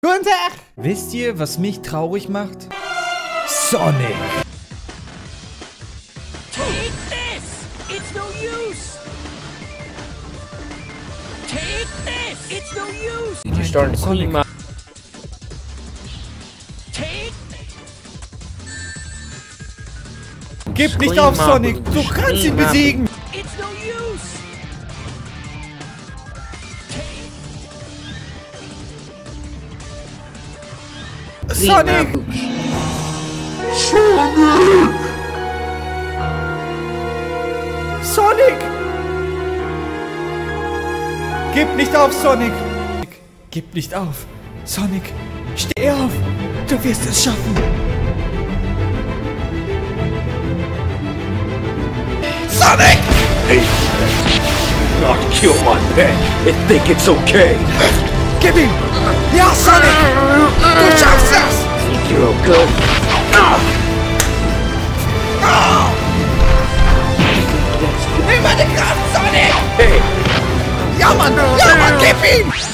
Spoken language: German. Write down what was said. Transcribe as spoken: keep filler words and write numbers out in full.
Guten Tag! Wisst ihr, was mich traurig macht? Sonic! Take this! It's no use! Take this! It's no use! You're starting to clean my... Take... Gib nicht auf, Sonic! Du kannst ihn besiegen! It's no use! Sonic! Sonic! Sonic! Gib nicht auf, Sonic! Gib nicht auf! Sonic, steh auf! Du wirst es schaffen! Sonic! Hey! Not kill my pet and think it's okay! Gib ihm! Ja, Sonic! Du schaffst es! Think you're okay? Nimm meine Kraft, Sonic! Hey! Ja, Mann! Ja, Mann! Gib ihm!